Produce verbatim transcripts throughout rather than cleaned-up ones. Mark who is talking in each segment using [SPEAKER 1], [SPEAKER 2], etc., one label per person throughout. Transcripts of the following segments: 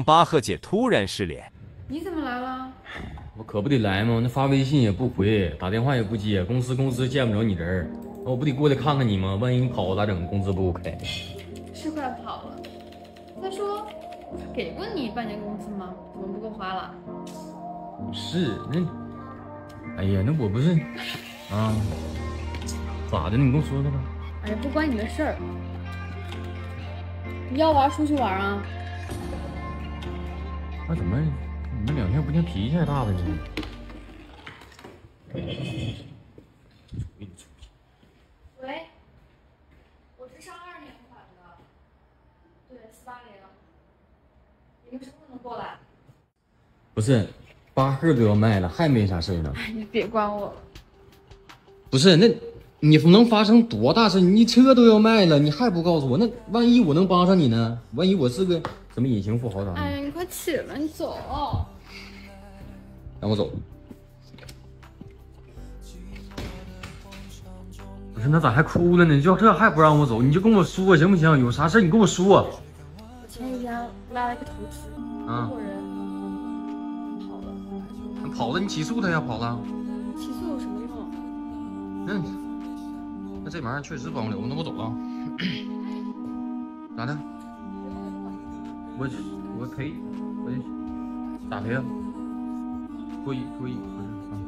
[SPEAKER 1] 巴赫姐突然失联。
[SPEAKER 2] 你怎么来了？
[SPEAKER 3] 我可不得来吗？那发微信也不回，打电话也不接，公司公司见不着你人，我不得过来看看你吗？万一你跑了咋整？工资不给我开？
[SPEAKER 2] 是快跑了。再说，给过你半年工资吗？怎么不够花了？
[SPEAKER 3] 是那，哎呀，那我不是啊，咋的？你跟我说说吧。
[SPEAKER 2] 哎呀，不关你的事儿。你要玩出去玩啊？
[SPEAKER 3] 那怎么你们两天不见脾气还大了呢？
[SPEAKER 2] 喂，我是上二年款的，对，四八零。你们什么时候能过来？
[SPEAKER 3] 不是，巴赫都要卖了，还没啥事儿呢。
[SPEAKER 2] 哎，你别管我了。
[SPEAKER 3] 不是，那你能发生多大事？你车都要卖了，你还不告诉我？那万一我能帮上你呢？万一我是个什么隐形富豪啥的？
[SPEAKER 2] 哎呀，你快起来，你走。
[SPEAKER 3] 让我走。不是，那咋还哭了呢？你就这还不让我走？你就跟我说行不行？有啥事你跟我说。
[SPEAKER 2] 我前几天拉了个图纸，
[SPEAKER 3] 啊，
[SPEAKER 2] 中国人跑了。
[SPEAKER 3] 跑了，你起诉他呀？跑了？
[SPEAKER 2] 起诉有什么用？
[SPEAKER 3] 那那这玩意儿确实帮不了，那我走了。咋的？我我赔，我咋赔啊？过亿过亿不是？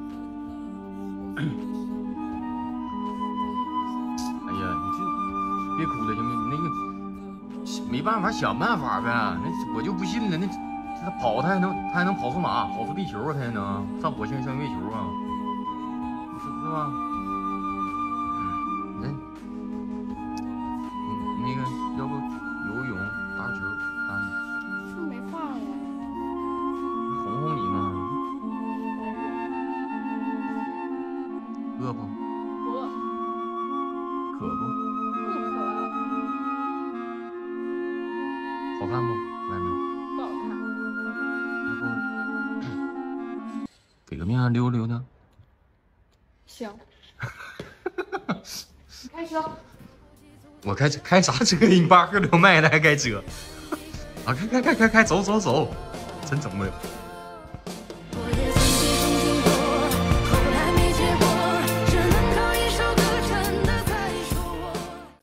[SPEAKER 3] 哎呀，你这别哭了行不行？你那个没办法，想办法呗。那我就不信了，那他跑他还能他还能跑出马，跑出地球啊？他还能上火星上月球啊？是是吧？那那个要不游泳打球打你？
[SPEAKER 2] 是不是没话了？
[SPEAKER 3] 哄哄你嘛。饿不？
[SPEAKER 2] 不饿。
[SPEAKER 3] 渴不？
[SPEAKER 2] 不渴。
[SPEAKER 3] 好看不？外面
[SPEAKER 2] 不好看。
[SPEAKER 3] 要不给个面溜达溜达？
[SPEAKER 2] 行。你开车。
[SPEAKER 3] 我开开啥车？你巴赫都卖了还开车？啊，开开开开开，走走走，真整不了。